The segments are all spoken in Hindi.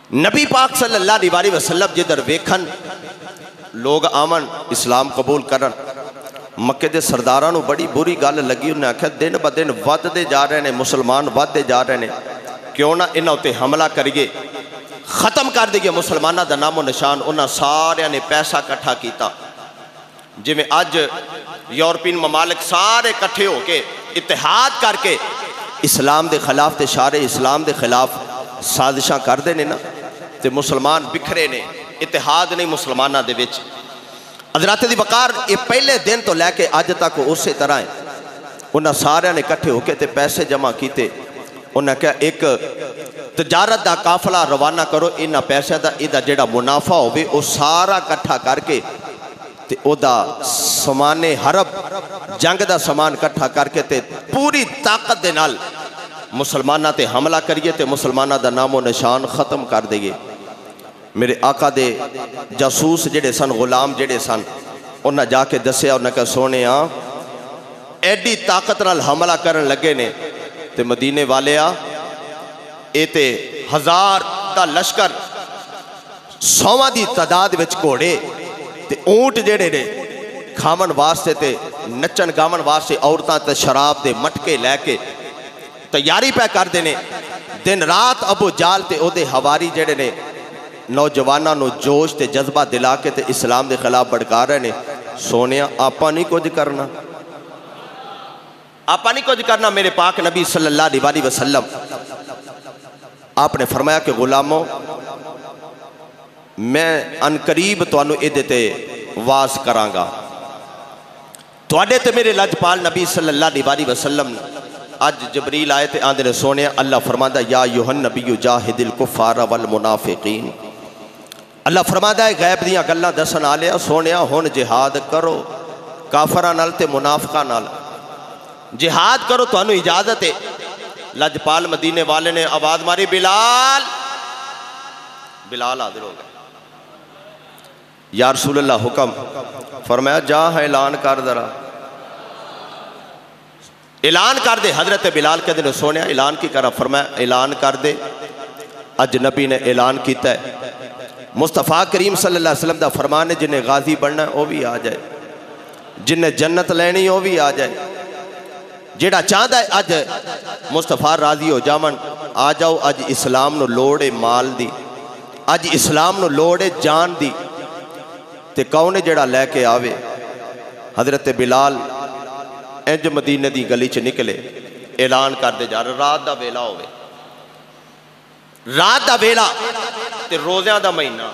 नबी पाक सल्लल्लाहु अलैहि वसल्लम जिधर वेखन लोग आवन इस्लाम कबूल करन, मक्के के सरदारां नूं बड़ी बुरी गल लगी। उन्हें आख्या दिन ब दिन वधदे जा रहे हैं, मुसलमान वधदे जा रहे हैं, क्यों ना इन्हां उत्ते हमला करिए, खत्म कर दईए मुसलमानों का नामो निशान। उन्होंने सारिया ने पैसा इकट्ठा किया, जिमें अज यूरोपीयन ममालिक सारे इकट्ठे होके इतिहाद करके इस्लाम के खिलाफ ते सारे इस्लाम के खिलाफ साजिशा करते हैं ना, तो मुसलमान बिखरे ने, इतिहाद नहीं मुसलमानों के विच। हज़रत दी वक़ार ये पहले दिन तो लैके अज तक उस तरह है। उन्होंने सारे ने इकट्ठे होके ते पैसे जमा किए। उन्हें कहा एक तजारत का काफिला रवाना करो, इन्होंने पैसों का इहदा जिहड़ा मुनाफा होवे वो सारा इकट्ठा करके ते ओदा समाने हरब जंग का समान इकट्ठा करके ते पूरी ताकत दे नाल मुसलमानों ते हमला करिए ते मुसलमानों का नामो निशान खत्म कर दईए। मेरे आका दे जासूस जिहड़े सन, गुलाम जिहड़े सन, उन्हें जाके दसिया, उन्हें कहा सोने एडी ताकत नाल हमला करन लगे ने ते मदीने वाले ये ते 1000 का लश्कर, 100 की तादाद विच घोड़े ते ऊंट जेड़े ने खावन वास्ते ते नचन गावन वास्ते औरतां ते शराब दे मटके लैके तैयारी पै करते हैं। दिन रात अबू जाल ते ओदे हवारी जेड़े ने नौजवानों को जोश ते जज्बा दिला के ते इस्लाम के खिलाफ भड़का रहे ने। सोने आपां नहीं कुछ करना, आपां नहीं कुछ करना। मेरे पाक नबी सल्लल्लाहु अलैहि वसल्लम आपने फरमाया कि गुलामों, मैं अनकरीब तुहानू इहदे ते वास करांगा। तुहाडे ते मेरे लजपाल नबी सल्लल्लाहु अलैहि वसल्लम अज जबरील आए ते आंदे ने सोने अल्लाह फरमांदा या यूहन नबी जाहिदिल कुफार वल मुनाफिकीन। अल्लाह फरमांदा है गैब दियां गल्लां दसन आ लिया सोने, हुण जिहाद करो काफरां नाल ते मुनाफिकां नाल, जिहाद करो, तुहानू इजाजत है। लजपाल मदीने वाले ने आवाज मारी बिलाल। बिलाल हाजिर हो गए। या रसूल अल्लाह हुक्म। फरमाया जा ऐलान कर, जरा ऐलान कर दे। हजरत बिलाल कहते हैं सोने ऐलान की करा। फरमाया ऐलान कर दे। अज नबी ने ऐलान किया है, मुस्तफा करीम सल्लल्लाहु अलैहि वसल्लम का फरमान है, जिन्हें गाजी बनना वह भी आ जाए, जिन्हें जन्नत लैनी वह भी आ जाए। जेड़ा चाहता है अज मुस्तफा राजी हो जावन, आ जाओ। अज इस्लाम नूं लोड़ है माल दी, अज इस्लाम नूं लोड़ है जान दी, ते कौन है जेड़ा लैके आवे। हजरत बिलाल इंज मदीने की गली च निकले, ऐलान करते जा रहे। रात का वेला होवे, रात का वेला ते रोज़ियां दा महीना,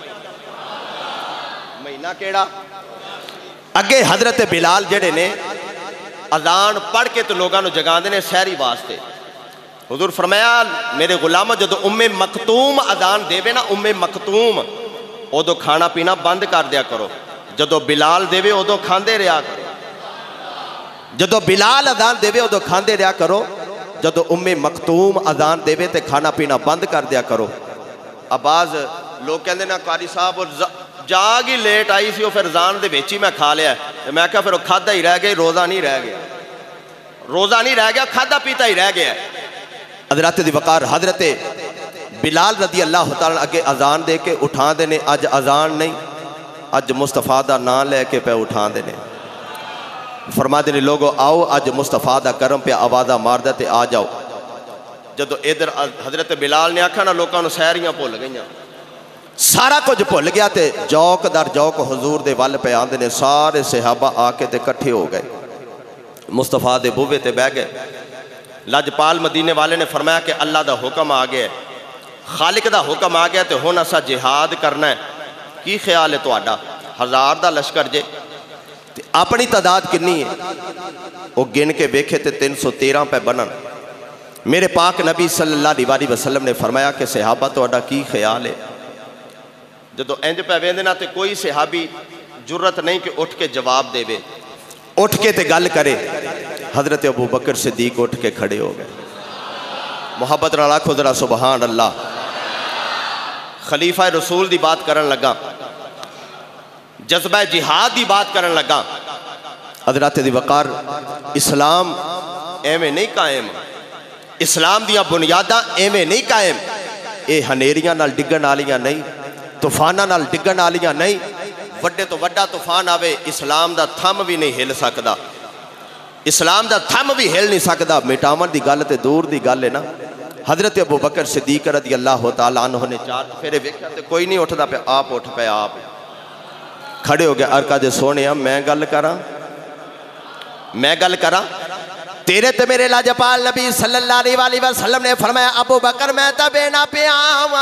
महीना केड़ा अगे। हजरत बिलाल जेड़े ने अजान पढ़ के तो लोगों को जगाते हैं सहरी वास्ते। हुजूर फरमाया मेरे गुलाम जो उम्मे मखतूम अजान देवे ना, उम्मे मखतूम, उदों खाना पीना बंद कर दिया करो। जो बिलाल देवे उदों खाते रहा करो, जो बिलाल अजान देवे उदों खाते रहा करो, जो उम्मे मखतूम अजान देवे तो खाना पीना बंद कर दिया करो। आवाज लोग कहते ना कारी साहब जाग ही लेट आई सी, फिर अजान दे विच ही मैं खा लिया। मैं क्या फिर खादा ही रह गया, रोज़ा नहीं रह गया, रोज़ा नहीं रह गया, खादा पीता ही रह गया। हजरत दी वक़ार हजरत बिलाल रदी अल्लाह तआला अगे अजान दे के उठा देने। अज अजान नहीं, अज मुस्तफा का नाम लैके पे उठा देने। फरमाते ने लोगो आओ अज मुस्तफा का करम पे आवाज़ा मारदा ते आ जाओ। जदों इधर हजरत बिलाल ने आखा ना, लोगों को सैरियां भुल गई, सारा कुछ भुल गया, तो जौक दर जौक हजूर दे वल पे आंदे ने। सारे सहाबा आके ते इकट्ठे हो गए, मुस्तफा दे बूहे ते बह गए। लजपाल मदीने वाले ने फरमाया कि अल्लाह का हुक्म आ गया, खालिक का हुक्म आ गया, तो हुण असां जिहाद करना है। की ख्याल है तुहाडा? 1000 का लश्कर जे, अपनी तादाद कितनी है वो गिन के वेखे तो 313 पे बनन। मेरे पाक नबी सल्लल्लाहु अलैहि वसल्लम ने फरमाया कि सहाबा तुहाडा की ख्याल है? जो इंज पै वेंदे ना, तो कोई सहाबी जुर्रत नहीं कि उठ के जवाब देवे, उठ के ते गल करे। हजरत अबू बकर सिद्दीक उठ के खड़े हो गए। मुहब्बत नाल आखो जरा सुबहान अल्लाह। खलीफा रसूल की बात करन लगा, जज्बा जिहाद की बात करन लगा। हजरत दी वक़ार इस्लाम एवें नहीं कायम, इस्लाम दियां बुनियादां एवें नहीं कायम। ये हनेरियां नाल डिगण वालियां नहीं, तूफाना नाल डिगण वालियां नहीं। वड्डे तो वड्डा तूफान आवे, इस्लाम दा थम भी नहीं हिल सकदा, इस्लाम दा थम भी हिल नहीं सकदा। मिटावन दी गल ते दूर दी गल है ना। हजरत अबू बकर सिद्दीक रज़ी अल्लाह तआला अन्हु ने 4 फेरे वेख्या ते कोई नहीं उठदा पे, आप उठ पे, आप खड़े हो गए। अरका दे सोने मैं गल करा, मैं गल करा तेरे ते मेरे लाजपाल नबी सल्लल्लाहु अलैहि वसल्लम ने फरमाया, अबू बकर मैं तो बेना पिया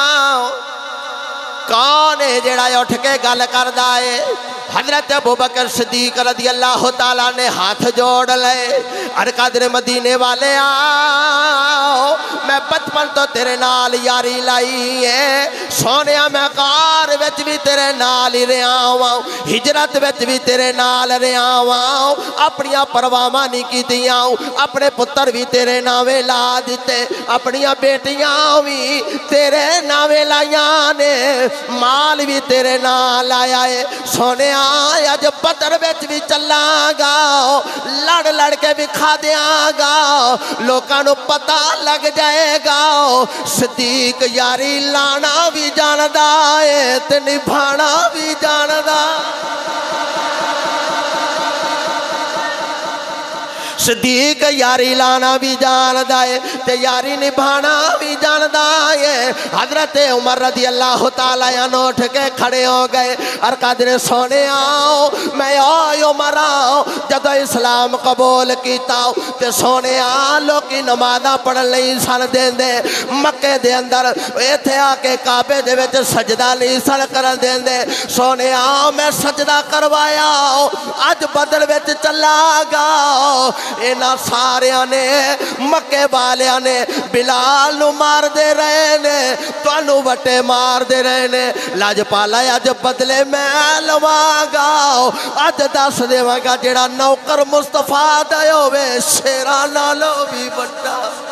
कौन है जेड़ा उठ के गल करदा है। हजरत अबू बकर सिद्दीक रज़ी अल्लाह तआला ने हाथ जोड़ ले, अरका दे मदीने वाले आओ, मैं बचपन तो तेरे नाल यारी लाई है सोने, मैं कार विच भी तेरे नाल ही रहा वा, हिजरत विच भी तेरे नाल रहा वा, अपनियां परवाहां नहीं कीतियां, अपने पुत्र भी तेरे नावे ला दिते, अपनियां बेटियां भी तेरे नावे लाइयां ने, माल भी तेरे नाल आया है सोने। अज बदर विच भी चलांगा, लड़ लड़ के भी खा देंगा, लोकां नूं पता लग जाएगा। सिद्दीक यारी लाना भी जानदा है ते निभाना भी जानदा। सिद्दीक यारी लाना भी जानदा है ते यारी निभाना भी जानदा है। हजरत उमर रज़ी अल्लाह तआला अन्हु उठ के खड़े हो गए, अरका दे सोने आओ, मैं ओ उमर आओ, जदों इस्लाम कबूल किया ते सोने आ लोकी नमाज़ां पढ़न नहीं सन देंदे, मक्के दे अंदर इत्थे आके काबे दे विच सजदा नहीं सन करन देंदे। सोने आ मैं सजदा करवाया, अज बदल विच चलांगा। इन्हां सारियां ने मक्के वालियां ने बिलाल नूं मारदे रहे ने, तुहानू वटे मारदे रहे ने। लाजपाला अज बदले मैं लवांगा, अज दस देवांगा जेड़ा नौकर मुस्तफा दा होवे शेरां नालों भी वड्डा।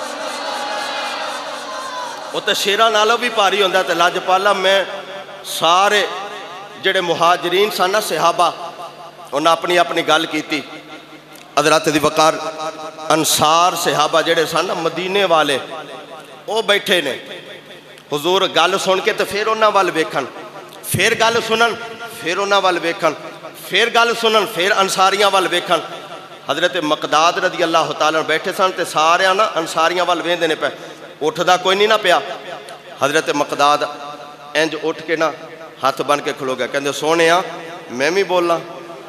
वो तो शेरां नालों भी भारी होंदा। ते लाजपाला मैं सारे जेड़े मुहाजिरीन सन ना सहाबा, उन्हें अपनी अपनी गल की। हज़रत दी वकार अंसार सहाबा जेड़े सन मदीने वाले वो बैठे ने, हुजूर गल सुन के तो फिर उन्हां वाल वेखन, फिर गल सुनन, फिर उन्हां वाल वेखन, फिर गल सुनन, फिर अंसारियां वाल वेखन। हज़रत मकदाद रज़ी अल्लाह तआला बैठे सन ते सारे ना अंसारियां वाल वेंदे ने पे, उठदा कोई नहीं ना पिया। हज़रत मकदाद इंज उठ के ना हाथ बन के खलो गया, कहंदे सोने मैं भी बोलना,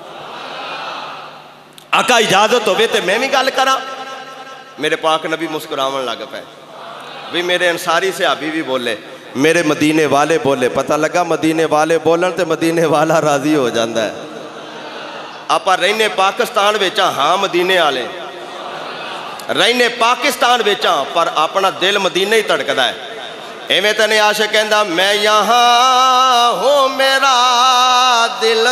आका इजाजत होवे ते मैं भी गल करा। मेरे पाक नबी मुस्कुरावन लग पे, भी मेरे अंसारी सहाबी भी बोले, मेरे मदीने वाले बोले। पता लगा मदीने वाले बोलन ते मदीने वाला राजी हो जाता है। आप रहने पाकिस्तान विच, हाँ मदीने वाले रहने पाकिस्तान विच, पर अपना दिल मदीने ही धड़कदा है। इवें तो नहीं आशिक कहंदा मैं यहाँ हूँ, मेरा दिल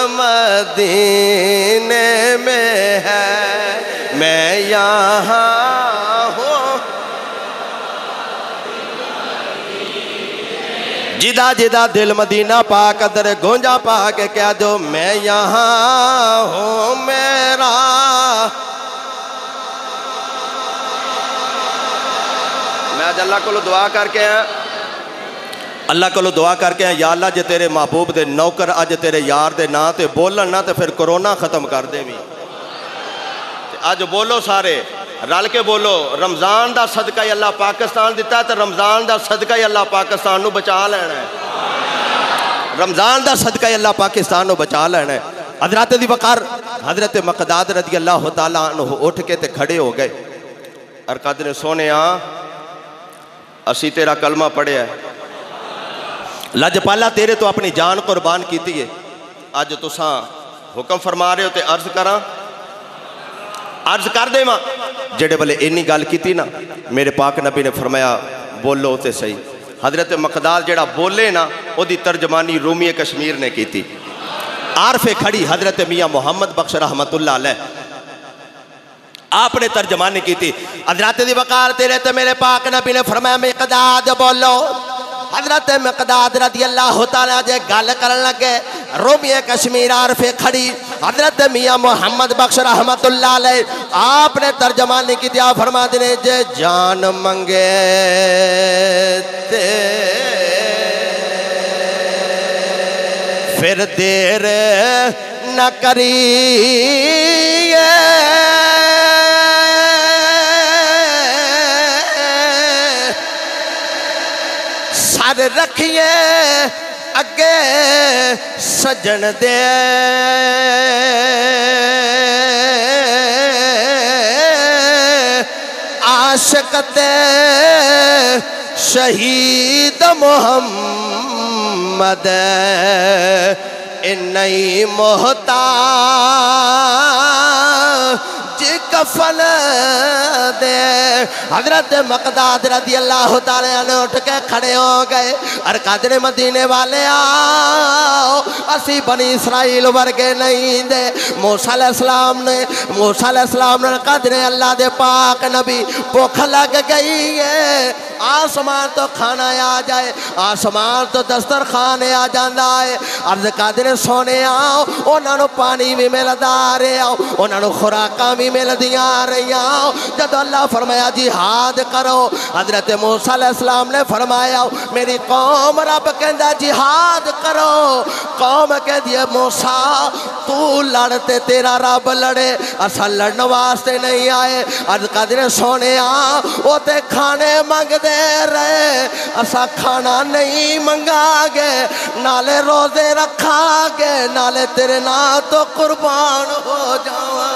मदीने में है, मैं यहाँ हूँ। जिदा जिदा दिल मदीना पाक अदर गूंजा पा के कह दो मैं यहाँ हूँ, मेरा मैं अज अल्लाह को दुआ करके आया, अल्लाह को दुआ करके आया, या अल्लाह जे तेरे महबूब दे नौकर अज तेरे यार दे नां ते बोलन ना तो फिर कोरोना खत्म कर दे भी। अज बोलो सारे रल के बोलो, रमज़ान का सदका ही अल्लाह पाकिस्तान दिता है, तो रमज़ान का सदका ही अल्लाह पाकिस्तान नूं बचा लेना है। रमज़ान का सदका ही अल्लाह पाकिस्तान नूं बचा लेना है। हज़रत दी वकार हज़रत मकदाद रज़ी अल्लाह तआला अन्हु उठ के ते खड़े हो गए। अरकद ने सोने असी तेरा कलमा पढ़िया है, लजपाला तेरे तो अपनी जान कुर्बान की है, अज तुसां हुक्म फरमा रहे हो तो अर्ज करा, अर्ज कर देवां। जेड़े वाले इन्नी गल की ना, मेरे पाक नबी ने फरमाया बोलो तो सही। हज़रत मकदाद जेड़ा बोले ना, उसकी तर्जमानी रूमी कश्मीर ने की। आरफे खड़ी हज़रत मियाँ मुहम्मद बख्श रहमतुल्लाह अलैह आपने तर्जमानी की। हज़रत दी वकार तेरे तो मेरे पाक नबी ने फरमाया मकदाद बोलो। हज़रत मकदाद रज़ी अल्लाह तआला जे गल करन लगे, रूमी कश्मीर आरफे खड़ी हज़रत मियाँ मुहम्मद बख्श रहमतुल्लाह अलैह आपने तर्जमानी की। फरमा दे जे जान मंगे ते फिर देर न करिए सर रखिए अगे सजन दे आशिक ते शहीद मोहम्मद इन्हीं मोहताज कफन दे। हजरत मकदाद रज़ी अल्लाह तआला अन्हु उठ के खड़े हो गए और कादरे मदीने वाले आओ असी बनी इसराइल वर्गे नहीं दे। मूसा अलैहिस्सलाम ने कादरे अल्लाह दे पाक नबी भुख लग गई है आसमान तो खाना आ जाए आसमान तो दस्तरखान आ जाता है। अर्ज कादरे सोने आओ उन्होंने पानी भी मिलता रहा उन्होंने खुराकां भी मिलदियां रही। जब अल्लाह फरमाया जिहाद करो हजरत मूसा अलैहिस्सलाम ने फरमाया मेरी कौम रब कहता जिहाद करो। कौम कहती है मूसा तू लड़ते तेरा रब लड़े असा लड़न वास्ते नहीं आए। अर्ज कादरे सोने वो ते खाने मंगते रहे असा खाना नहीं मंगागे नाले रोजे रखागे नाले तेरे नाम तो कुर्बान हो जावा।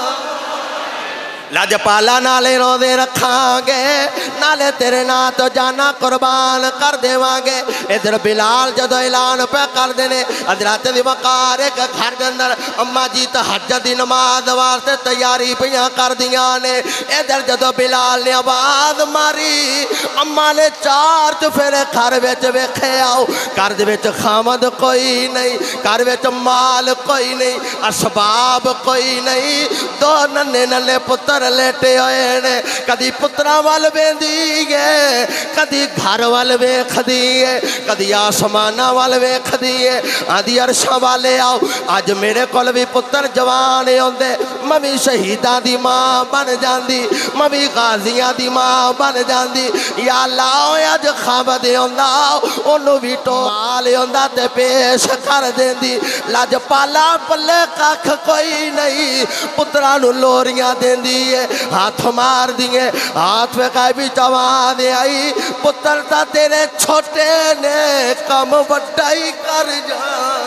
लजपाला नाले रोजे रखांगे नाले तेरे नाम तो जाना कुर्बान कर देवांगे। इधर बिलाल जदों ऐलान पे कर देने हजरत दी वकार एक घर के अंदर अम्मा जी तहज्जुद दी नमाज वास्ते तैयारी पियां कर दियां ने। इधर जदों बिलाल ने आवाज मारी अम्मा ने चार चुफेरे घर विच वेखे आओ घर दे विच खामद कोई नहीं घर विच माल कोई नहीं असबाब कोई नहीं। दो नन्हे नन्हे पुत्र लेटे हुए ने कदी पुत्रा वाल वेंदी है कदी घर वाल वेखदी है कदी आसमाना वाल वेखदी है। आदि अरशा वाले आओ अज मेरे कोल भी पुत्र जवान आंदे मवी शहीदा दी मां बन जांदी मवी गाजियां दी मां बन जांदी। या अल्लाह अज खाबद आंदा ओनू भी टोल आंदा ते पेश कर देंदी। लजपाला पल्ले कख कोई नहीं पुत्रा नू लोरियां देंदी है हाथ मार दिए हाथ में कह भी चवा दे आई पुत्र ता तेरे छोटे ने कम बड़ा ही कर जा।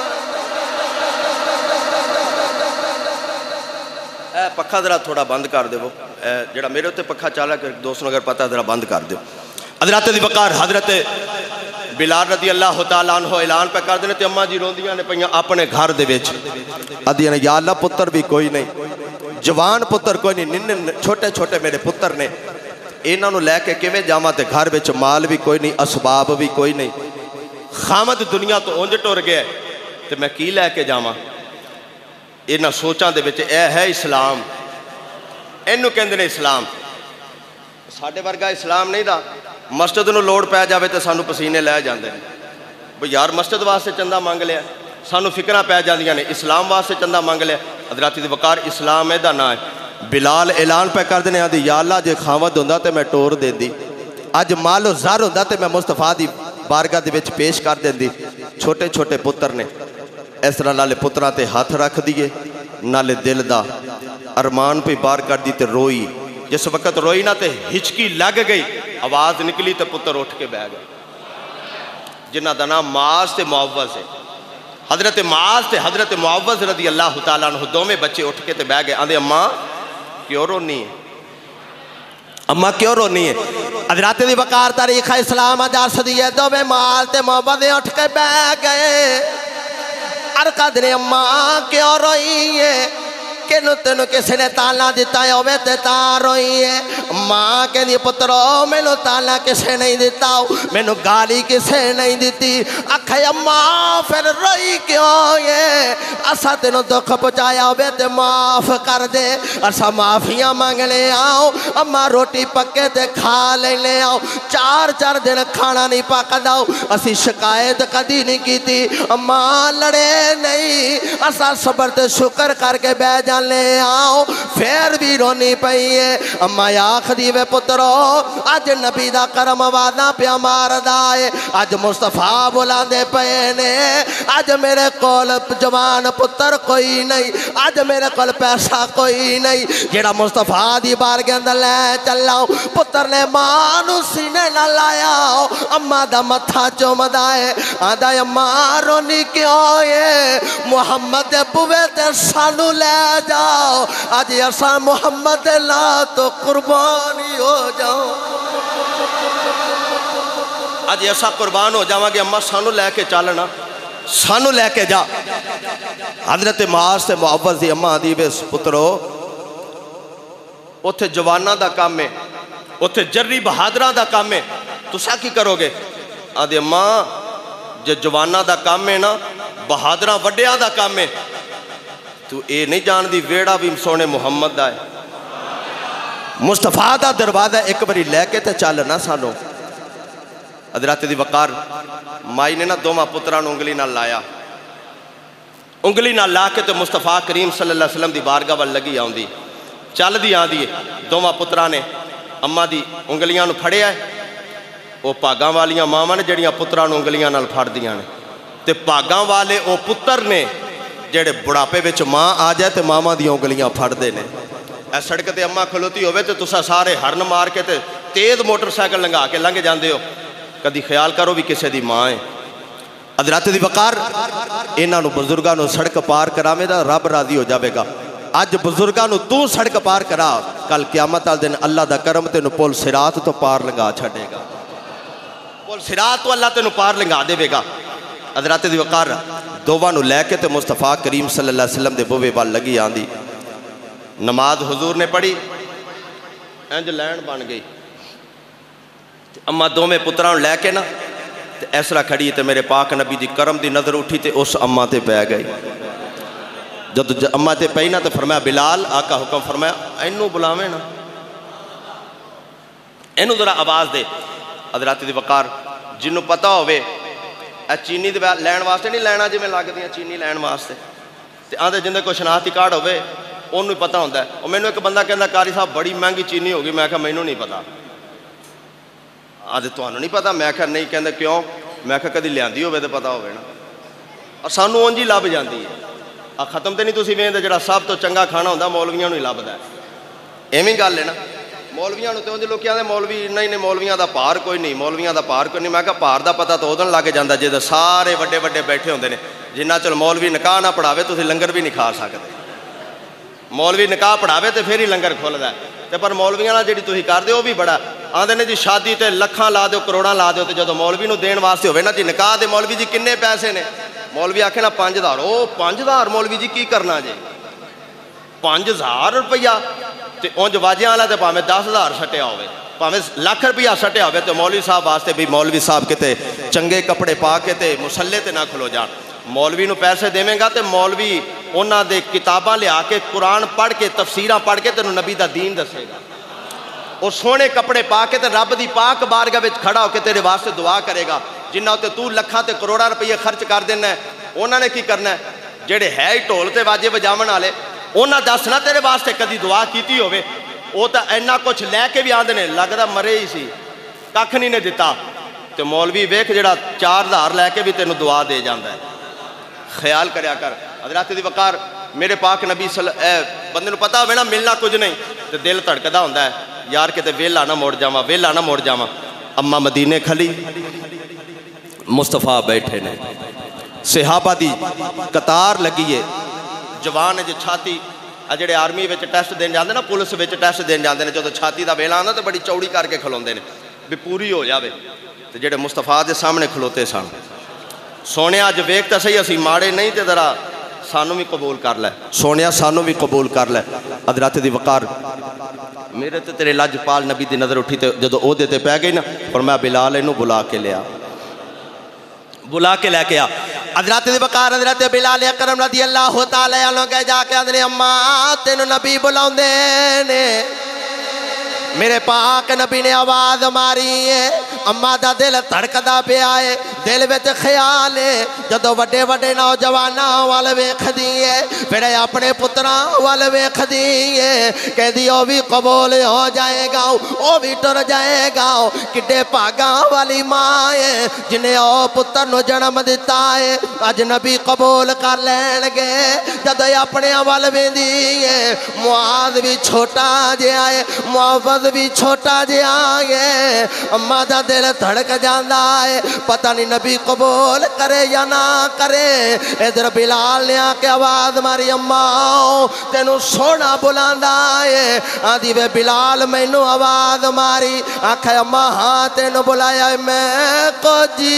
पखा जरा थोड़ा बंद कर दो जरा मेरे उत्ते पखा चल रहा दोस्तों अगर पता जरा बंद कर दो। हजरत दी वकार हजरत बिलाल रज़ी अल्लाह तआला अन्हु ऐलान पे कर देने अम्मा जी रोंदियां ने पईयां अपने घर दे विच आदियां ने या अल्लाह पुत्र भी कोई नहीं जवान पुत्र कोई नहीं निन्ने छोटे छोटे मेरे पुत्र ने इन्हों लैके किवें जावां ते घर विच माल भी कोई नहीं असबाब भी कोई नहीं खामद दुनिया तो उंज टुर गया तो मैं की लैके जावां। इन्हां सोचां दे विच यह है इस्लाम इनू कहंदे ने इस्लाम साडे वर्गा इस्लाम नहीं दा मस्जिद नूं लोड़ पै जावे तो सानू पसीने लै जांदे ने बई यार मस्जिद वास्ते चंदा मंग लिया सानू फिक्रां पै जांदियां ने इस्लाम वास्ते चंदा मंग लिया। हजरत दी वकार इस्लाम इहदा नाम है। बिलाल ऐलान पे कर देने आंदी या अल्लाह जे खावद हुंदा ते मैं टोर देंदी अज मालो ज़र हुंदा ते मैं मुस्तफा दी बारगाह दे विच पेश कर देंदी। छोटे छोटे पुत्र ने इस तरह नाले पुत्रां ते हाथ रख दिए नाले दिल दा अरमान पे बार कर दी ते रोई जिस वक्त रोई ना तो हिचकी लग गई आवाज़ निकली तो पुत्र उठ के बह गए जिन्हों का नाम माज ते मुअव्वज़ है। हजरत माज ते हजरत मुअव्वज़ रज़ी अल्लाह तआला अन्हु दोवें बच्चे उठ के ते बह गए आंदे अम्मा क्यों रोनी है अम्मा क्यों रोनी है। हजरत दी वकार तारीख इस्लाम दस दी है दोवें माज ते मुअव्वज़ उठ के बह गए अर कदरे अम्मा क्यों रोई है किनू तेनू किसी ने ताला दिता होवे ते तां रोई है। मां कहंदी पुत्रो मैनू ताला किसे नहीं दिता मैनू गाली किसे नहीं दी आखे अम्मा फिर रोई क्यों है असा तेनू दुख पहुँचाया होवे ते माफ कर दे असा माफिया मंगने आओ अम्मा रोटी पक्के ते खा लेने आओ चार चार दिन खाना नहीं पकदा असी शिकायत कदी नहीं की अम्मा लड़े नहीं असा सबर ते शुक्र करके बह जा ले आओ फिर भी रोनी पई है। अम्मा आखदी वे पुत्रो अज नबी दा करम वादा प्या मारदा है, अज मुस्तफा बुलांदे पे ने, अज मेरे कोल जवान पुत्र कोई नहीं, अज मेरे कोल पैसा कोई नहीं जेड़ा मुस्तफा दी बारगाह अंदर ले चला। पुत्र ने मां नू सीने ना लाया, अम्मा दा मत्था चुमदा है, आंदा अम्मा रोनी क्यों है, मुहम्मद दे बुवे ते सानू ले जाओ, अज असा मुहम्मद दे ला तो कुर्बानी हो जाओ, अज असा कुर्बान हो जावांगे, अम्मा सानू लैके चलना, सानू लैके जा। हजरत मास से मुअव्वज़ दी अम्मा दी वे पुत्रो उत्थे जवाना दा काम है, उत्थे जर्री बहादरा दा काम है, तुसा की करोगे? आदे अम्मा जे जवाना दा काम है ना, बहादरा वड्डिया दा काम है, तू ये नहीं जानती वेड़ा भी सोने मुहम्मद दा है, मुस्तफा दा दरवाजा एक बारी लैके ते चल ना सानू। हज़रत दी वकार माई ने ना दोवां पुत्रां नूं उंगली नाल लाया, उंगली नाल ला के तो मुस्तफा करीम सल्लल्लाहु अलैहि वसल्लम दी बारगाह वल लगी आउंदी, चलदी आंदी है। दोवां पुत्रां ने अम्मा दी उंगलियां नूं फड़िया है, वो भागां वालियां मावां ने जड़ियां पुत्रां नूं उंगलियां नाल फड़दियां ने, ते भागां वाले वो पुत्र ने जेड़े बुढ़ापे विच मां आ जाए तो मावां दी उंगलियां फड़दे ने। ए सड़क ते अम्मा खलोती होवे तो तुसा सारे हरन मार के ते तेज मोटरसाइकिल लंघा के लंघ जांदे हो, कदी ख्याल करो भी किसी की मां है। हज़रत दी वकार इन्हों बुजुर्गों को सड़क पार करावेगा रब राजी हो जाएगा। अज बुजुर्गों को तू सड़क पार करा, कल क़यामत वाले दिन अल्लाह का करम तेन पुल सिरात तो पार लंघा छड़ेगा, पुल सिरात तो अल्लाह तेन पार लंघा देगा। हज़रत दी वकार दोवां नूं लैके ते मुस्तफा करीम सल्लल्लाहु अलैहि वसल्लम दे बुवे वाल लगी आंदी। नमाज हुजूर ने पढ़ी, इंज लैन बन गई, अम्मा दोवें पुत्रां लैके ना ते इस तरह खड़ी तो मेरे पाक नबी दी करम दी नज़र उठी तो उस अम्मा ते पै गई। जब अम्मा ते पई ना तो फरमाया बिलाल, आका हुक्म फरमाया इनू बुलावे ना, इनू जरा आवाज़ दे। हज़रत दी वकार जिन्हों पता होवे चीनी लैन वास्ते नहीं लैना जिमें लगदियां चीनी लैन वास्ते, तो आंदे जिंदे कोई शनाख्ती कार्ड होवे उन्होंने पता होंदा है। और मैनू एक बंदा कहता कारी साहब बड़ी महंगी चीनी होगी, मैं कहा मैनू नहीं पता। आदे तुहानू नहीं पता? मैं कहा नहीं। कहते क्यों? मैं कहा कभी लियांदी होवे तो पता होवे ना, और सानू उंज ही लभ जाती है। आ खत्म तो नहीं तुसीं वेंदे जिहड़ा सब तो चंगा खाना होंदा मौलवियां नूं ही लभदा है, एवें गल है ना। मौलवियां नूं ते उंज लोग आंदे मौलवी नहीं नहीं मौलवियां दा भार कोई नहीं, मौलवियां दा भार कोई नहीं। मैं कहा भार दा पता तो उदों लग जांदा जे सारे वड्डे वड्डे बैठे होंदे ने। जिन्ना चल मौलवी निकाह ना पढ़ावे तुसीं लंगर भी नहीं खा सकदे, मौलवी निकाह पढ़ावे तो फिर ही लंगर खुलदा है। तो पर मौलवियां नाल जिहड़ी तुसीं करदे हो भी बड़ा आंदे ने जी शादी ते लखां ला दो करोड़ां ला दो, तो जो मौलवी नूं देण वास्ते होवे ना जी निकाह दे मौलवी जी किन्ने पैसे ने, मौलवी आखे ना 5000। ओ 5000 मौलवी जी की करना जे 5000 रुपया, तो उंज वाजियां वाला तो भावें 10,000 सटिया होवे, भावें लाख रुपया सटिया होवे, तो मौलवी साहब वास्ते भी मौलवी साहब किते चंगे कपड़े पा के ते मुसल्ले ते ना खलो जाण। मौलवी नूं पैसे देवेंगा तो मौलवी उन्हां दे किताबां लिया के कुरान पढ़ के तफसीरां पढ़ के तेनों नबी दा दीन दसेगा। और सोहने कपड़े पा के रब दी पाक बारगाह विच खड़ा होकर तेरे वास्ते दुआ करेगा। जिन्ना उत्ते तू लखां ते करोड़ां रुपये खर्च कर देना है, उन्होंने की करना है? जेड़े है ही ढोल ते वाजे वजावन वाले उन्हां दसना तेरे वास्ते कदी दुआ कीती होवे। वो तो इन्ना कुछ लैके भी आंदे ने लगदा मरे ही सी, कख नहीं ने दिता। तो मौलवी वेख जिहड़ा 4000 लैके भी तेनों दुआ दे जांदा है। ख्याल करया कर। हज़रत दी वकार मेरे पाक नबी बंदे नूं पता होवे ना मिलना कुछ नहीं तो दिल धड़कदा हुंदा है, यार किते वेला ना मुड़ जावां, वेला ना मुड़ जावां। अम्मा मदीने खली, मुस्तफा बैठे ने, सहाबा दी कतार लगी है, जवान है जो छाती जेडे आर्मी में टैसट देन जाते ना, पुलिस में टैसट देन जाते हैं, जो छाती का वेला आंदा तो बड़ी चौड़ी करके खलोंदे ने भी पूरी हो जाए। तो जेडे मुस्तफा के सामने खलोते सन, सोने अज वेख तो सही असी माड़े नहीं तो जरा सानू भी कबूल कर लै, सोने सानू भी कबूल कर लै। हज़रत दी वकार मेरे तो तेरे लजपाल नबी की नज़र उठी, तो जो ओहदे ते पै गई ना, पर मैं बिलाल इनू बुला के लिया, बुला के लैके आ। हज़रत दी वकार हज़रत बिलाल अकरम रज़ियल्लाहु तआला अन्हु कह जाके आंदे अम्मा तेनू नबी बुलाउंदे ने। मेरे पाक नबी ने आवाज़ मारी है, अम्मा दा दिल धड़कदा पिया है। दिल विच ख्याल है जदों वड्डे वड्डे नौजवानां वाल वेखदी है फिर अपने पुत्रां वाल वेखदी है कहदी ओ भी कबूल हो जाएगा ओ भी टुर जाएगा किड्डे भागां वाली मां है जिन्हें ओ पुत्र नूं जन्म दिता है अज नबी कबूल कर लैणगे जदों अपने वाल वेंदी है मुआद भी छोटा जिहा है मुआवज भी छोटा जिहा है अम्मा दा दिल धड़क जांदा है पता नहीं नबी कबूल करे या ना करे इधर बिलाल ने आके आवाज मारी अम्मा तेनू सोना बुलांदा है आदि वे बिलाल मैनू आवाज मारी आखे अम्मा हाँ तेनू बुलाया मैं को जी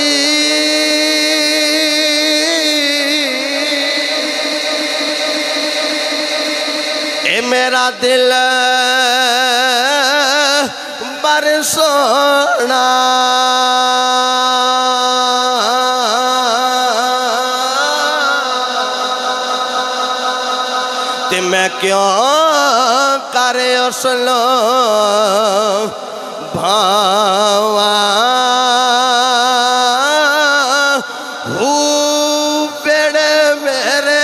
ए मेरा दिल बर सोना ते मैं क्यों कर उसलो भावा बेड़े मेरे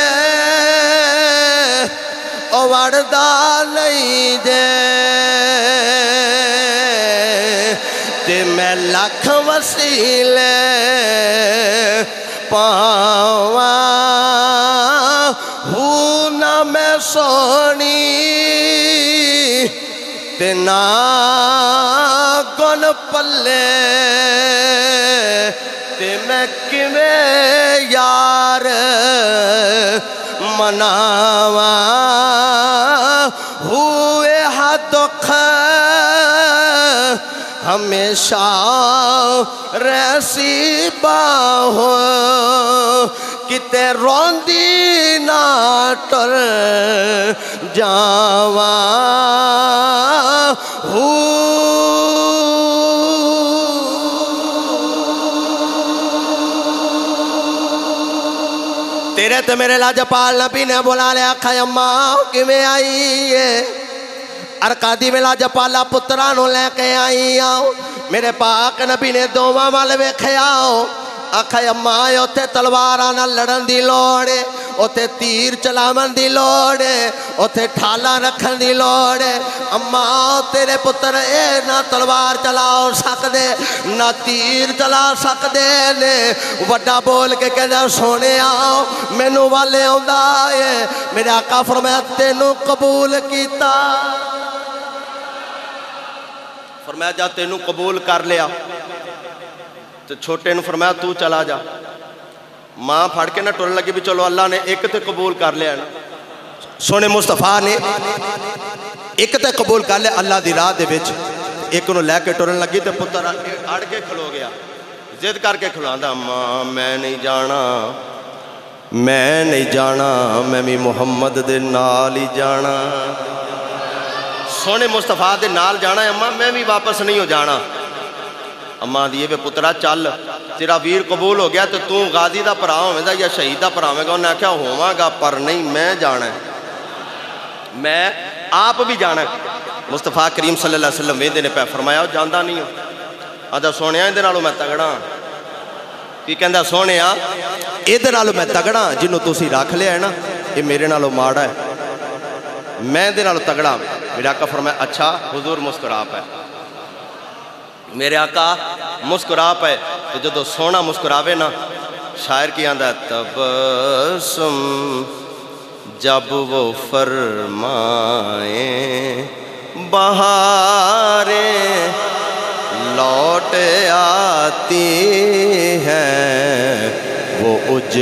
वड़दा नहीं दे ते मैं लख वसीले पावा हूँ ना मैं सोनी ते ना गुन पल्ले ते मैं किवें यार मनावा हुए हा दुख हमेशा रसी बाहो किते रोंदी ना टुर जावा तेरे तो मेरे लाजपाल नबी ने बुला लिया आखा अम्मा किवें आई है अरकादी में लाजपाला पुत्रा नूं लैके आई आओ मेरे पाक नबी ने दोवां वाल वेख्या आखा अम्मा उत्थे तलवारां नाल लड़न दी लोड़ है उत्थे तीर चलावन दी लोड़ है उत्थे ठाला रखन दी लोड़ है अम्मा तेरे पुत्र ए ना तलवार चला सकदे ना तीर चला सकदे ने वड्डा बोल के कहदा सोने आओ मैनू वाले आउंदा है मेरे आका फरमाया तेनू कबूल कीता फरमाया जा तेनू कबूल कर लिया तो छोटे नूं फरमाया तू चला जा मां फड़ के ना टुरन लगी भी चलो अल्लाह ने एक तो कबूल कर लिया ना सोने मुस्तफा ने एक तो कबूल कर लिया अल्लाह की राह दे विच एक नूं लैके टुरन लगी तो पुत्र अड़ के खलो गया जिद करके खलोंदा मां मैं नहीं जाना मैं भी मुहम्मद दे नाल ही जाना सोने मुस्तफा दे नाल जाना अम्मा मैं भी वापस नहीं हो जाना अम्मा दी वे पुत्रा चल तेरा वीर कबूल हो गया तो तू गाजी का भरा होवेगा या शहीद का भरा होवेगा उन्हें आख्या होवांगा पर नहीं मैं जाना मैं आप भी जाना मुस्तफा करीम सल्लल्लाहु अलैहि वसल्लम वेंदे ने पै फरमाया जांदा नहीं आदा सोने इहदे नालों मैं तगड़ा की कहंदा सोने इहदे नालों मैं तगड़ा जिन्हों तुसीं रख लिया है ना ये मेरे नालों माड़ा है मैं इहदे नालों तगड़ा मेरे आका फरमाया अच्छा हुजूर मुस्कुरा पे मेरे आका मुस्कुरा पे तो जो सोना मुस्कुरावे ना शायर की आंदा तबस्सुम जब वो फरमाए बहारें लौट आती हैं वो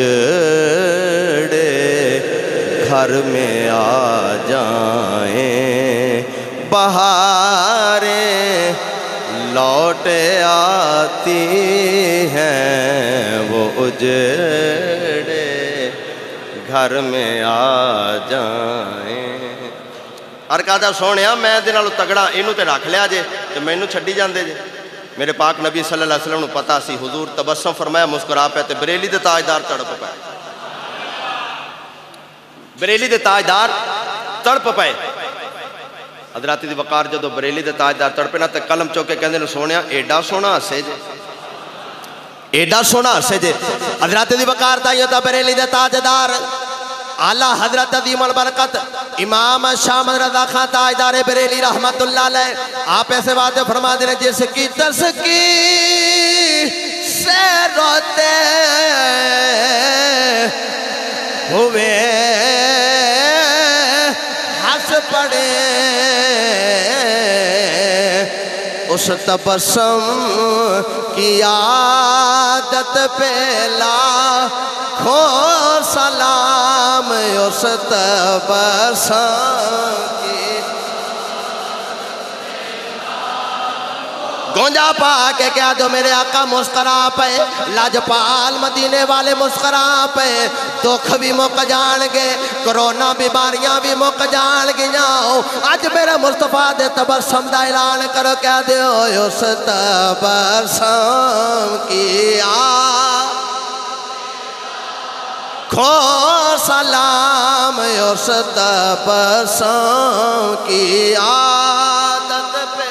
उजड़े घर में आ जाएं बहारें लौट आती हैं वो उजड़े घर में आ जाएं हर कहता सोने मैं इहदे नालों तगड़ा इनू तो रख लिया जे तो मैनू छड्डी जांदे जे मेरे पाक नबी सल्लल्लाहु अलैहि वसल्लम नूं पता सी हुजूर तबस्सुम फरमाया मुस्कुरा पे तो बरेली दे ताजदार तड़प पे बरेली दे ताजदार तड़प पे हजरात दी वकार जो बरेली दे ताजदार तड़पे ना तो कलम चौके कहंदे ने सोनिया एडा सोहना हसे जे एडा सोना से जे हजरत दी वकार ताइयो ता बरेली दे ताजदार आला हजरत अदीमल बरकत इमाम शाह रज़ा खां ताजदार बरेली रहमतुल्लाह अलैह आप ऐसे बातें फरमा दे जिसकी तस्की से रोते हुए हंस पड़े उस तबस्सुम की आदत पे लाखों सलाम उस तबस्सुम की गोंजा पा के क्या दो मेरे आका मुस्करा पे लाजपाल मदीने वाले मुस्करा पे दुख भी मुक जाएंगे कोरोना बीमारियां भी मुक जाएंगियां अज मेरे मुस्तफा दे तबस्सुम दा ऐलान करो क्या दो उस तबस्सुम की खो सलाम उस तबस्सुम की आदत पे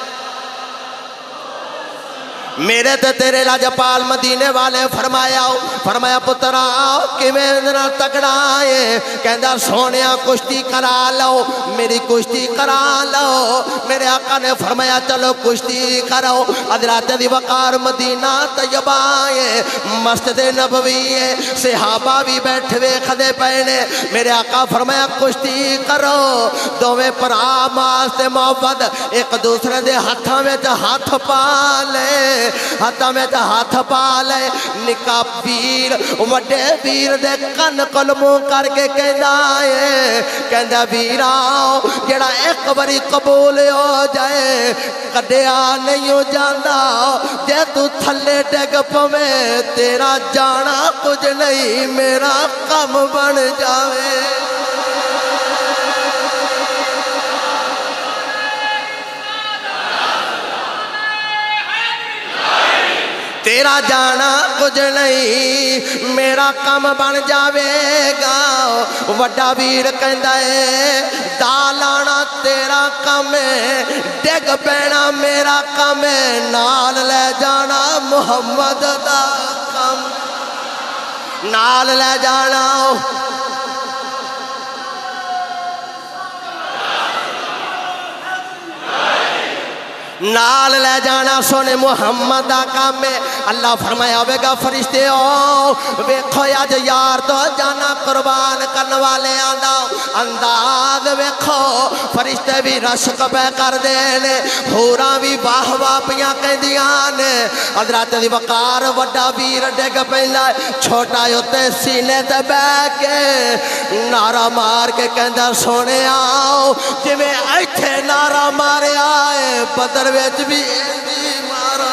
मेरे ते तेरे लाजपाल मदीने वाले फरमाया पुत्रा किवें तगड़ा है कहंदा सोनिया कुश्ती करा लो मेरी कुश्ती करा लो मेरे आका ने फरमाया चलो कुश्ती करो हजरत दी वकार मदीना तैयबा है मस्जिद नबवी है सहाबा भी बैठे वेखदे पे ने मेरे आका फरमाया कुश्ती करो दोवें भरा मास्ते मोहब्बत एक दूसरे दे हाथों में हाथ पा ले हाथों में हाथ पा ले निका वीर वड्डे वीर दे कन कोल मुंह करके कहंदा वीरा जेड़ा एक बारी कबूल हो जाए कड्डिया नहीं हो जाता जे तू थले डिग पवे तेरा जाना कुछ नहीं मेरा कम बन जावे तेरा जाना कुछ नहीं मेरा कम बन जावेगा वड्डा वीर कहंदा है दालाना तेरा कम है डिग पैना मेरा कम है नाल ले जाना मुहम्मद दा कम नाल ले जाना नाल ले जाना सोने मुहम्मद दा काम है अल्लाह फरमाया होगा फरिश्ते ओ वेखो अज यार तो जाना कुर्बान करने वाले आंदा अंदाज वेखो फरिश्ते भी रश्क पे कर दे ने होरा भी वाह वाह पियां कहंदियां ने हजरत दी वकार वड्डा वीर डिग पैंदा छोटा उत्ते सीने ते बैठ के नारा मार के कहंदा सोने आओ जिवें इत्थे नारा मारिया है बदर विच भी मारा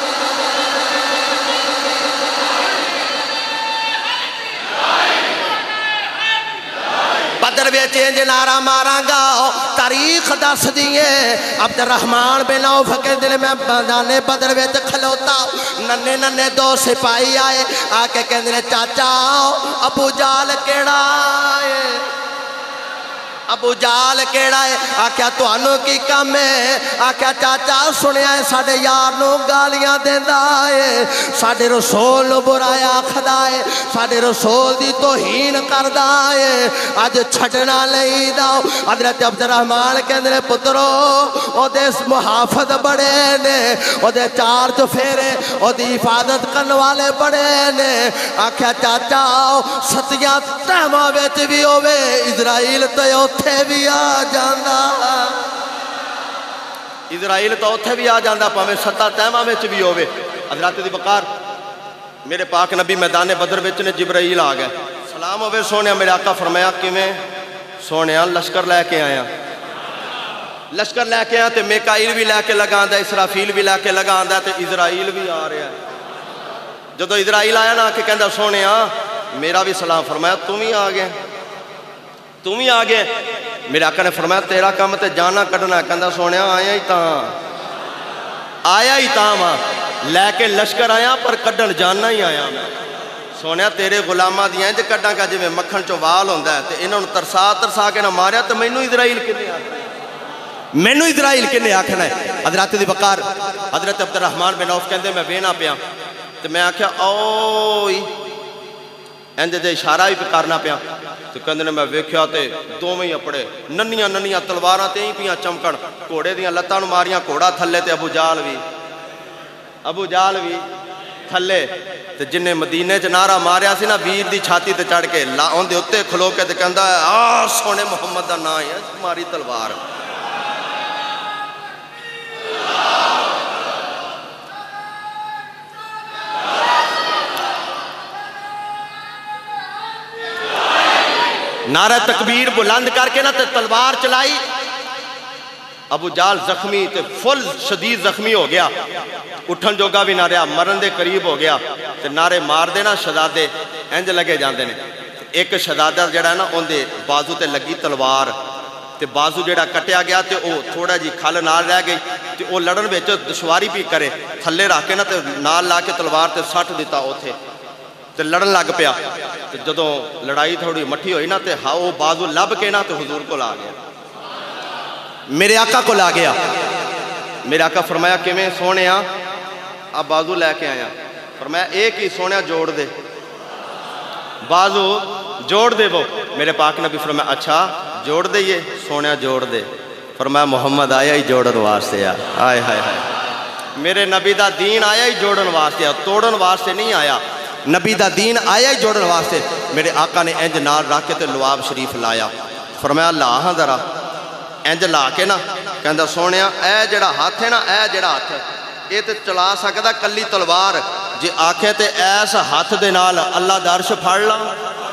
बदर विच इंज नारा मारांगा तारीख दस दिए अब्दुर्रहमान बिन औफ कहंदे ने मैं मैदाने बदर विच खलोता नन्हे नन्हे दो सिपाही आए आके कहंदे ने चाचा अबू जाल केड़ा है अबू जाल केड़ा है आख्या तुहानू की कम है आख्या चाचा सुनिया है साडे यार नू गालियां देंदा है साडे रसूल नू बुराया आखदा है साडे रसूल दी तौहीन करदा है अज छड्डना नहीं दो हजरत अब्दुर्रहमान कहंदे ने पुत्रो ओदे मुहाफिज बड़े ने ओदे चार चफेरे ओदी हिफाजत करने वाले बड़े ने आख्या चाचा सतिया तहमा विच भी होवे इजराइल तो भी आ जांदा इजराइल तो उत्थे भी आ जांदा भावें सत्ता तहमा विच भी होवे हजरत दी वकार मेरे पाक नबी मैदान बदर विच ने जिब्राइल आ गए सलाम होवे सोने मेरे आका फरमाया किवें सोने लश्कर लैके आया लश्कर लैके आया तो मिकाईल भी लैके लगा आंदा इसराफील भी लैके लगा आंदा तो इजराइल भी आ रहा है जदों इजराइल आया ना कि कहंदा सोने मेरा भी सलाम फरमाया तुम ही आ गए तू भी आ गया मेरे आका ने फरमाया तेरा काम तो जाना कढ़ना कहंदा सोने आया ही वा लैके लश्कर आया पर कढ़न जाना ही आया मैं सोने तेरे गुलामां दी इंज कढ़ा का जिवें मक्खन चो वाल होंदा है ते इन्हां नूं तरसा तरसा के ना मारिया तो मैनू इजराइल किन्ने आखना है हजरत दी वकार हजरत अब्दुर्रहमान बिन औफ कहंदे मैं वेहना पिया तो मैं आख्या ओ इंज दे इशारा भी करना पिया। तो कहते ने मैं वेख्या तो दोवें ही अपने नन्नियां नन्नियां तलवारां ते ही पियां चमकण, घोड़े दियां लत्तां नूं मारियां, घोड़ा थल्ले ते अबू जाल भी थल्ले। तो जिन्हें मदीने च नारा मारिया सी ना वीर दी छाती ते चढ़ के उहदे उत्ते खलो के ते कहंदा आ सोने मुहम्मद दा नाम है, मारी तलवार। नारा तकबीर बुलंद करके ना ते तलवार चलाई। अबू जाल जख्मी ते फुल शदीद जख्मी हो गया, उठन जोगा भी ना रहा, मरन दे करीब हो गया। ते नारे मार देना शहजादे इंज लगे जाते हैं। एक शहजादा जड़ा ना उनके बाजू ते लगी तलवार, ते बाजू जड़ा कटिया गया तो वह थोड़ा जी खल नाल रह गई, तो वह लड़न में दुश्वारी भी करे, थले रख के ना तो नाल ला के तलवार ते सट दिता उथे, तो लड़न लग पिया। तो जदों लड़ाई थोड़ी मठी हुई ना तो हाँ वो बाजू लभ के ना तो हुजूर को आ गया, मेरे आका को आ गया। मेरे आका फरमाया किवें सोने अब बाजू लैके आया। फरमाया एक ही सोने जोड़ दे, बाजू जोड़ दे वो। मेरे पाक नबी फरमाया अच्छा जोड़ दे, ये सोने जोड़ दे। फरमाया मोहम्मद आया ही जोड़न वास्ते आ। हाय हाय हाय, मेरे नबी दा दीन आया ही जोड़न वास्ते आ, तोड़न वास्ते नहीं आया। नबी दा दीन आया ही जोड़न वास्ते। मेरे आका ने इंज नाल रख के ते लुआब शरीफ लाया। फरमाया ला हाँ जरा, इंज ला के ना कहंदा सोने ए जड़ा हाथ है ना, ए जड़ा हाथ ये तो चला सकदा कली तलवार, जे आखे तो ऐस हाथ दे नाल अल्लाह दा अर्श फड़ ला।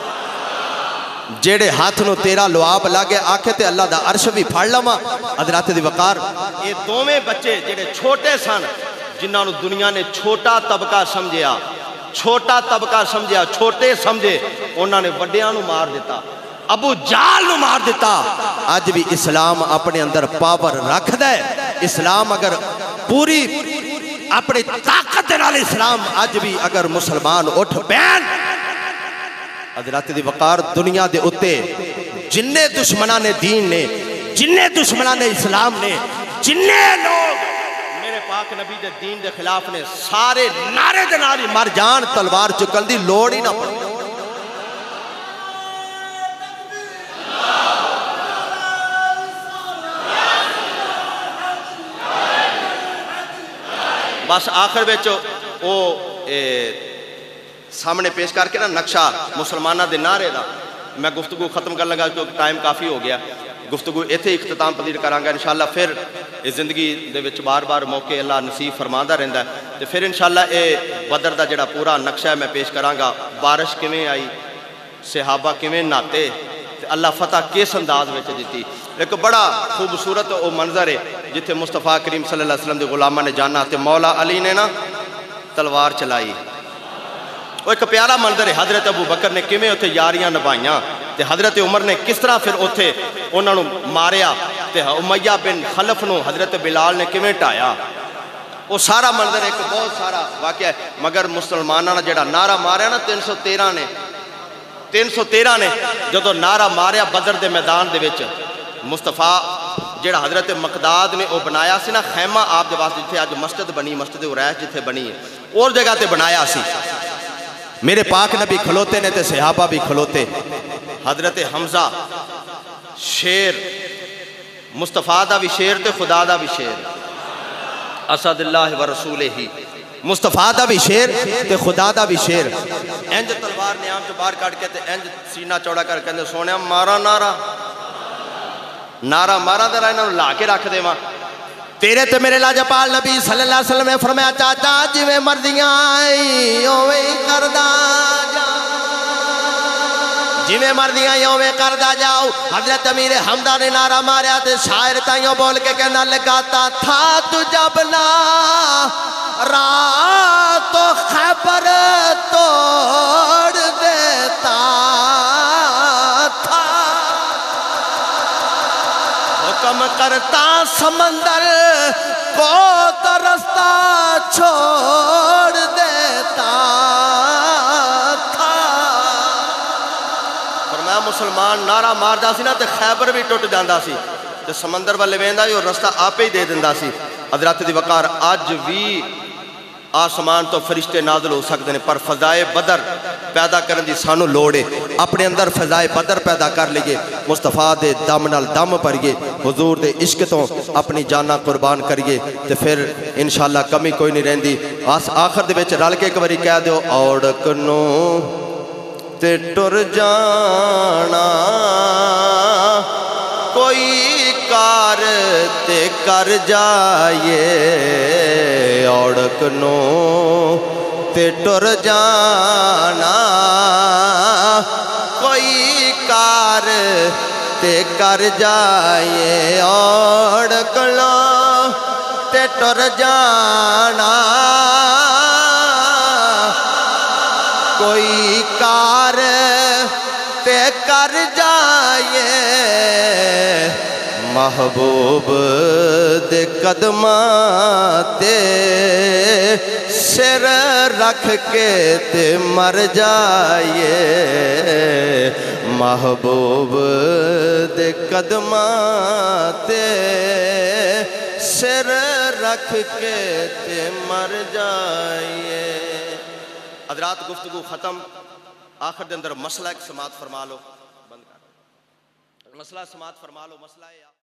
जेड़े हाथ नूं तेरा लुआब लागे आखे ते अल्लाह दा अर्श भी फड़ लवा। हज़रात दी वकार ये दोवें बच्चे जेड़े छोटे सन, जिन्हां नूं दुनिया ने छोटा तबका समझिया, छोटा तबका समझिया, छोटे समझे, उन्होंने वड्डियां नूं मार दिता, अबू जाल नूं मार दिता। अज भी इस्लाम अपने अंदर पावर रखदा है। इस्लाम अगर पूरी अपनी ताकत नाल इस्लाम अज भी अगर मुसलमान उठ पैन, हज़रात दी वकार दुनिया दे उत्ते जिन्ने दुश्मनां ने दीन ने, जिन्ने दुश्मनां ने इस्लाम ने, जिन्ने लोग मेरे पाक नबी दे दीन दे खिलाफ ने, सारे नारे दे नाल ही मर जान, तलवार चुकन दी लोड़ ही ना पड़े। बस आखिर में वो सामने पेश करके ना नक्शा मुसलमाना के नारे का मैं गुफ्तगू खत्म कर लगा, क्योंकि टाइम काफ़ी हो गया। गुफ्तगू इत्थे इख्तिताम पजीर करांगा इंशाअल्लाह। फिर इस जिंदगी दे विच बार बार मौके अल्लाह नसीब फरमांदा रहिंदा है। तो फिर इंशाअल्लाह ये बदर का जिहड़ा पूरा नक्शा है मैं पेश करांगा। बारिश किवें आई, सहाबा किवें नहाते, अल्लाह फतह किस अंदाज में दी। एक बड़ा खूबसूरत वो मंजर है जिथे मुस्तफा करीम सल्लल्लाहु अलैहि वसल्लम के गुलामा ने जाना तो मौला अली ने ना तलवार चलाई। वो एक प्यारा मंजर है। हज़रत अबू बकर ने किवें उत्थे यारियां निभाइयां, ते हज़रत उमर ने किस तरह फिर उत्थे उन्होंने मारिया, ते उमैया बिन खलफ नूं हज़रत बिलाल ने किवें ढाया। वो सारा मंजर एक बहुत सारा वाकया है। मगर मुसलमानों ने जिहड़ा नारा मारिया ना 313 ने जदों नारा मारिया बदर के मैदान दे विच, मुस्तफा जिहड़ा हज़रत मकदाद ने वो बनाया सी ना खैमा आप दे वास्ते, जिथे अज मस्जिद बनी, मस्जिद उरैश जिथे बनी है, और जगह ते बनाया सी। मेरे पाक नबी खलोते ने ते सहाबा भी खलोते। हज़रत हमजा शेर, मुस्तफा दा भी शेर ते खुदा दा भी शेर, असदुल्लाह व रसूलिही, मुस्तफा दा भी शेर ते खुदा दा भी शेर। इंज तलवार नियाम चो बाहर कट के ते इंज सीना चौड़ा कर कहंदे सोने मारा नारा, नारा मारा तेरा इन्होंने ला के रख देवा। तेरे ते मेरे लाजपाल नबी सल्लल्लाहु अलैहि वसल्लम ने फरमाया चाचा जिवें मर्जियां आई ओवें करदा जा, जिवें मर्जियां आई ओवें करदा जाओ। हज़रत अमीर हमदा ने नारा मारिया ते शायर ताइयों बोल के कहना लगाता था तू जब ना रात तो खबर तोड़ देता था, हुक्म करता समंदर को तो रास्ता छोड़ देता था। फरमाया मुसलमान नारा मारदा सी ना ते खैबर भी टुट जांदा सी, ते समंदर वाले वेंदा और रास्ता आपे ही दे दिंदा सी। हज़रत दी वकार आसमान तो फरिश्ते नाज़िल हो सकते हैं, पर फजाए बदर पैदा करने की सानू लोड़ है। अपने अंदर फजाए बदर पैदा कर लीए, मुस्तफा दे दम नाल दम भरीए, हुजूर दे इश्क तो अपनी जाना कुर्बान करिए, तो फिर इंशाअल्लाह कमी कोई नहीं रहिंदी। आखिर दे विच रल के एक बारी कह दो, औड़क नू ते टुर जाना, कोई कार ते कर जाए, औड़क नो ते टुर जाना, कोई कार ते कर जाए, औड़क नो ते टुर जाना, कोई कार ते कर जाए, महबूब दे कदमां ते सिर रख के ते मर जाए, महबूब दे कदमां ते सिर रख के ते मर जाए। हज़रात गुफ्तगू ख़त्म। आखिर के अंदर मसला एक समात फरमा लो, बंद कर मसला समात फरमा लो। मसला है